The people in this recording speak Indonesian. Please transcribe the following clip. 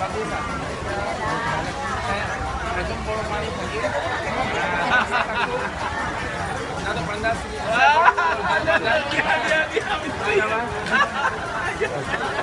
bagus lah. Saya macam bolong paling lagi. Ada pandas. Dia.